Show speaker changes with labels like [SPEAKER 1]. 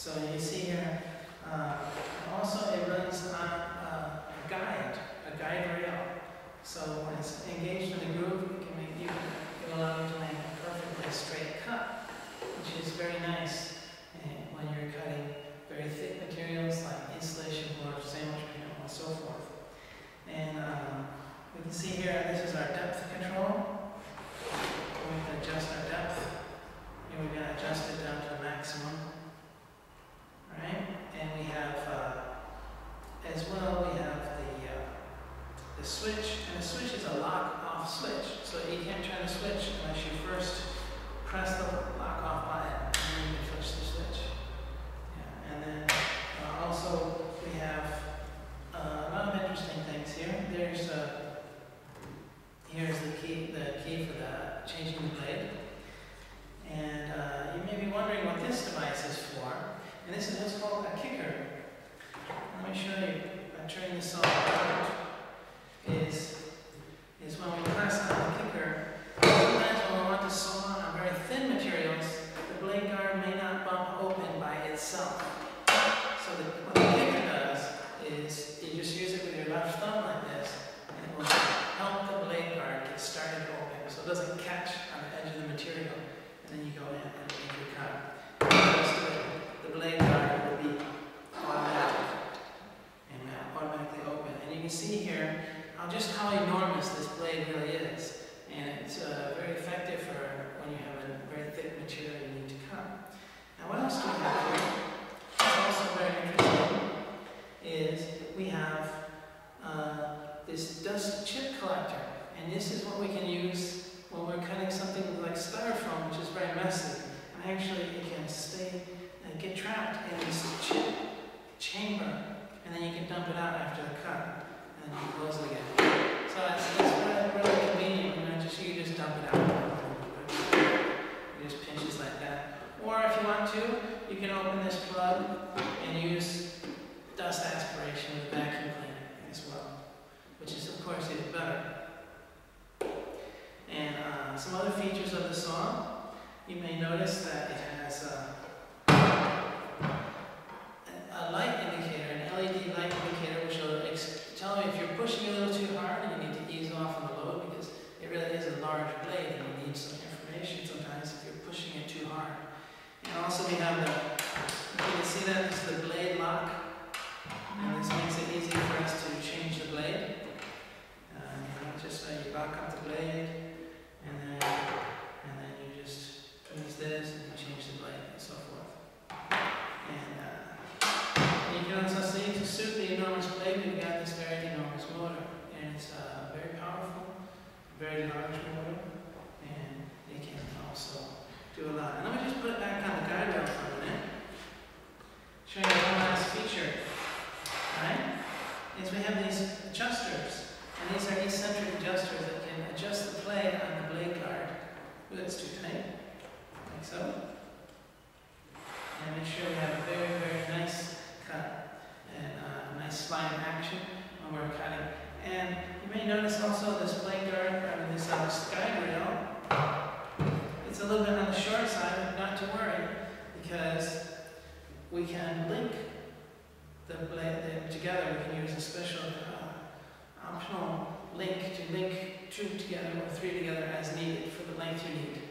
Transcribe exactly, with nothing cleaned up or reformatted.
[SPEAKER 1] So you see here, uh, also it runs on uh, a guide, a guide rail. So when it's engaged in the groove, it can make you, it will allow you to make a perfectly straight cut, which is very nice and when you're cutting very thick materials like insulation board, sandwich panel, and so forth. And um, we can see here, this is our depth control. We can adjust our depth, and we're going to adjust it down to the maximum. Right? And we have, uh, as well, we have the uh, the switch, and the switch is a lock-off switch, so you can't turn the switch unless you first press the lock-off button, and then you can switch the switch. Yeah. And then uh, also we have uh, a lot of interesting things here. There's uh, here's the key, the key for the changing the blade, and uh, you may be wondering what this device is for. And this is what's called a kicker. Let me show you. By turning this on out, is is when we press on the kicker. Sometimes when we want to saw on very thin materials, the blade guard may not bump open by itself. So the, what the kicker does is you just use it with your left thumb like this, and it will help the blade guard get started open, so it doesn't catch on the edge of the material, and then you go in and make your cut. The blade guard will be automatic and automatically open. And you can see here how just how enormous this blade really is. And it's uh, very effective for when you have a very thick material you need to cut. Now what else do we have here? What's also very interesting is we have uh, this dust chip collector. And this is what we can use when we're cutting something like styrofoam, which is very messy. And actually it can stay and get trapped in this chip chamber, and then you can dump it out after the cut, and then you close it again. So it's, it's really, really convenient. You know, just you just dump it out. It just pinches like that. Or if you want to, you can open this plug and use dust aspiration with a vacuum cleaner as well, which is of course even better. And uh, some other features of the saw. You may notice that it has uh, a light indicator, an L E D light indicator, which will tell you if you're pushing a little too hard and you need to ease off on the load, because it really is a large blade and you need some information sometimes if you're pushing it too hard. And also we have the, you can see that it's the blade lock, and this makes it easy for us to change the blade. Uh, you know, just uh, you lock up the blade, and then, and then you just use this and you change the blade and so forth. And uh, you can also see to suit the enormous blade, we've got this very enormous motor. And it's uh, very powerful, very large motor, and it can also do a lot. And let me just put it back on the guide rail for a minute. Show you one last feature. Right? Is we have these adjusters. And these are eccentric adjusters that can adjust the play on the blade guard. Ooh, that's too tight. Like so. And make sure we have a very, very nice cut and uh, nice spine action when we're cutting. And you may notice also this blade guard, I mean this uh, guide rail, it's a little bit on the short side, but not to worry, because we can link the blade them together. We can use a special uh, optional link to link two together or three together as needed for the length you need.